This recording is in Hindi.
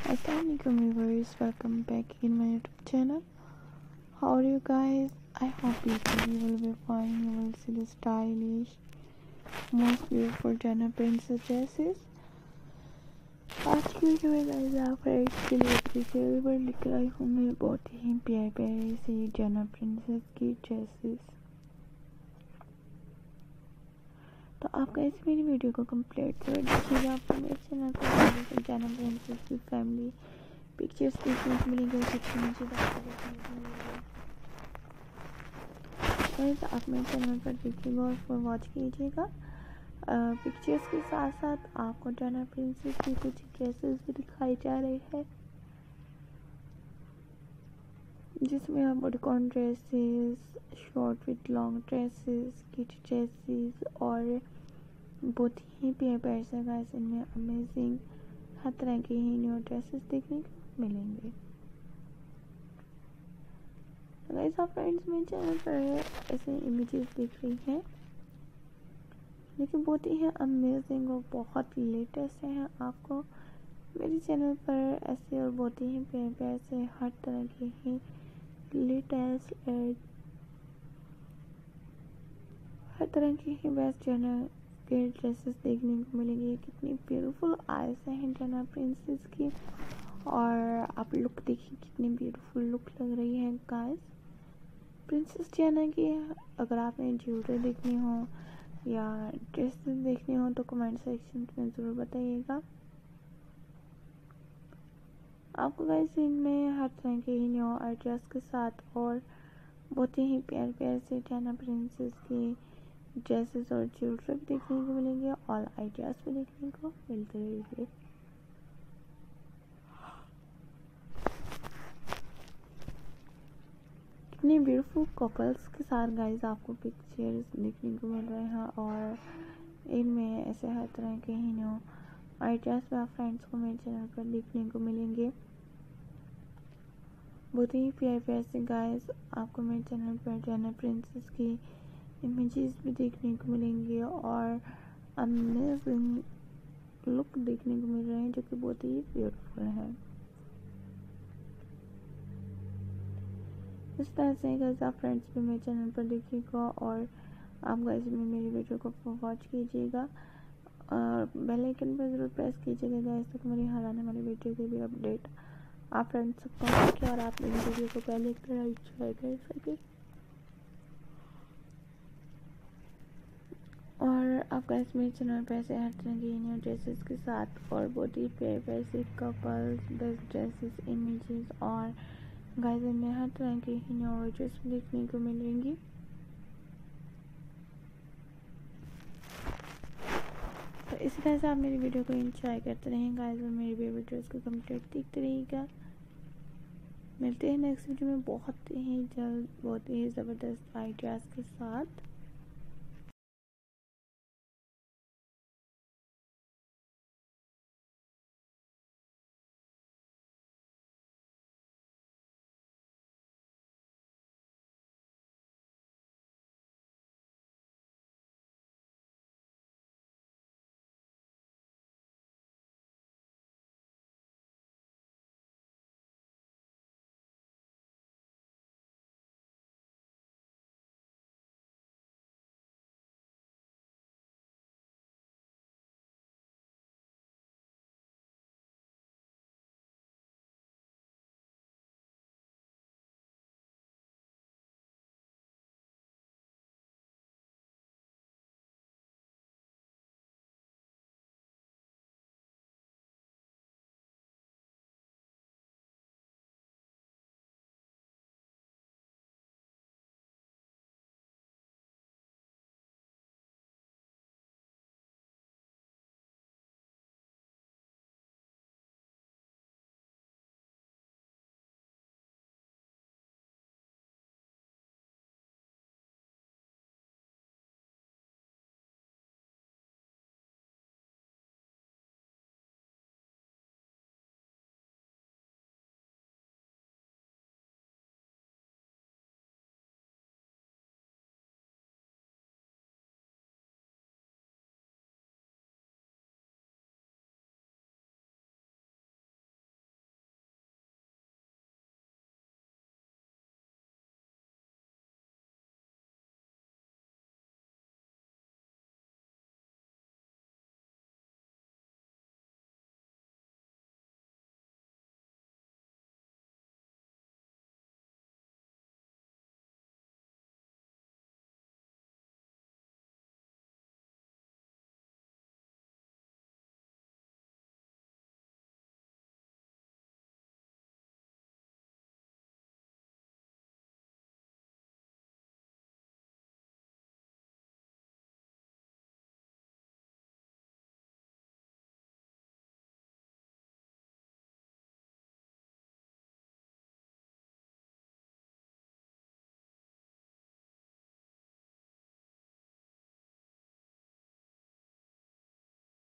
Assalamualaikum viewers, welcome back in my YouTube channel. How are you guys? I hope you will be fine. You will see the stylish, most beautiful Jenna princess dresses. आज की वीडियो में गाइस आप फ्रेंड्स के लिए रिसेल पर लेकर आई हूँ मैं बहुत ही प्यारे प्यारे से जेना प्रिंसेस की ड्रेसेस। तो आप गाइस मेरी वीडियो को कंप्लीट कर देखिएगा। आपको मेरे चैनल पर जेना प्रिंसेस की फैमिली पिक्चर्स देखने को मिलेंगे, सबसे नीचे गाइस आप मेरे चैनल पर देखिएगा और फॉर वॉच कीजिएगा। पिक्चर्स के साथ साथ आपको जेना प्रिंसेस की कुछ ड्रेसेस भी दिखाई जा रही है, जिसमें आप bodycon dresses, short with long dresses, kid dresses और बहुत ही प्यारे प्यारे से गाइस इनमें अमेजिंग हर तरह के ही न्यू ड्रेसेस देखने को मिलेंगे। गाइस आप फ्रेंड्स मेरे चैनल पर ऐसे इमेजेस देख रही हैं, लेकिन बहुत ही अमेजिंग और बहुत लेटेस्ट हैं। आपको मेरे चैनल पर ऐसे और बहुत ही प्यारे प्यारे से हर तरह के ही लेटेस्ट हर तरह के ही बेस्ट जेना के ड्रेसेस देखने को मिलेंगे। कितनी ब्यूटीफुल आईज हैं जेना प्रिंसेस की, और आप लुक देखिए कितनी ब्यूटीफुल लुक लग रही है गाइस प्रिंसेस जेना की। अगर आपने ज्वेलरी देखनी हो या ड्रेसेस देखनी हो तो कमेंट सेक्शन में ज़रूर बताइएगा। आपको गाइस इनमें हर तरह के ही न्यू आइडियाज़ के साथ और बहुत ही प्यारे प्यारे से जेना प्रिंसेस की ड्रेसेस और ज्वेलरी भी देखने को मिलेंगे, ऑल आइडियाज़ भी देखने को मिलते रहेंगे। कितने ब्यूटीफुल कपल्स के साथ गाइस आपको पिक्चर्स देखने को मिल रहे हैं, और इनमें ऐसे हर तरह के ही न्यू आइडियाज़ भी आप फ्रेंड्स को मेरे चैनल पर देखने को मिलेंगे। बहुत ही प्यारे प्यारे से गाइस आपको मेरे चैनल पर जेना प्रिंसेस की इमेजेस भी देखने को मिलेंगे और अमेजिंग लुक देखने को मिल रहे हैं, जो कि बहुत ही ब्यूटीफुल है। इस तरह से गाइस आप फ्रेंड्स भी मेरे चैनल पर देखिएगा और आप गाइस में मेरी वीडियो को वॉच कीजिएगा और बेल आइकन पर ज़रूर प्रेस कीजिएगा गाइस, तक मेरी हर आने वाली वीडियो की भी अपडेट आप फ्रेंड्स तक पहुँच सके और आप मेरी वीडियो को पहले एक तरह एंजॉय कर सके। और आप गाइस मेरे चैनल पर ऐसे हर तरह की न्यू ड्रेसेस के साथ और बहुत ही प्यारे प्यारे से कपल्स बेस्ट ड्रेसेस इमेजेस और गाइस इनमें हर तरह की ही न्यू ड्रेस देखने को मिलेंगी। तो इसी तरह से आप मेरी वीडियो को एंजॉय करते रहें गाइस और मेरी भी वीडियोस को कंप्लीट देखते रहिएगा। मिलते हैं नेक्स्ट वीडियो में बहुत ही जल्द बहुत ही ज़बरदस्त आइडियाज़ के साथ।